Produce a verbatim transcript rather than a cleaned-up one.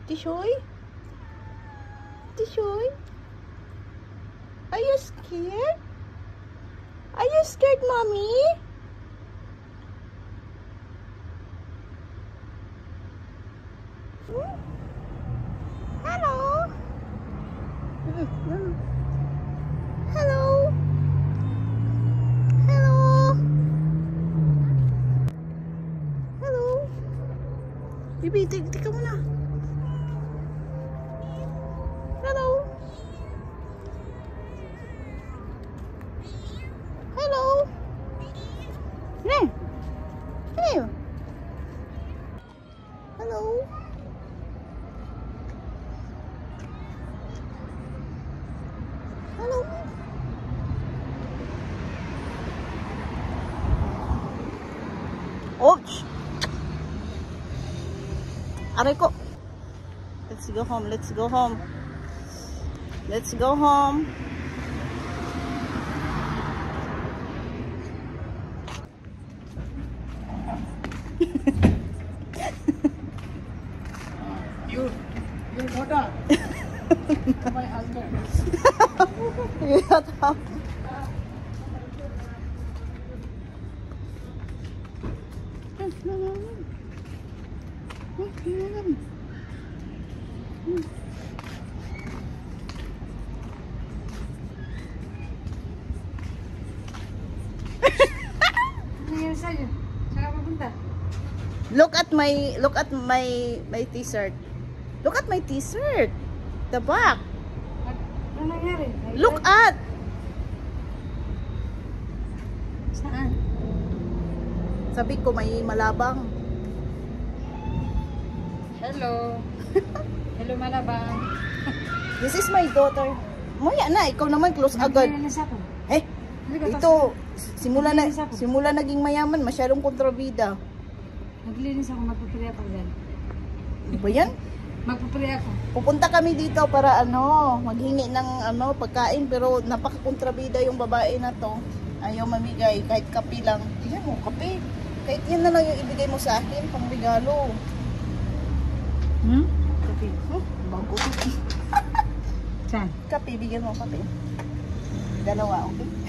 Tishoy? Tishoy? Are you scared? Are you scared, mommy? Hmm? Hello? Hello? Hello? Hello? Bibi, tika mo na. Hello? Hello? Ne? Hello? Hello? Hello? Ouch! Aray ko. Let's go home. Let's go home. Let's go home. You, your daughter. My husband. Yeah. Look at my look at my my t-shirt. Look at my t-shirt. The back. Ano nangyari? Look at. Saan? Sabi ko may malabang. Hello. Hello, malabang. This is my daughter. Moya na, ikaw naman close agad. Eh, ito simula na simula naging mayaman, masyadong kontrabida. Naglinis ako, magpupuri ako dyan. Ano ba yan? Magpupuri ako. Pupunta kami dito para ano, maghingi ng ano, pagkain, pero napaka-kontrabida yung babae na to. Ayaw mamigay, kahit kape lang. Tingnan mo, kape. Kahit yan na lang yung ibigay mo sa akin, pang regalo. Hmm? Kape. Hmm? Bago. Saan? Kape, bigyan mo kape. Dalawa, okay?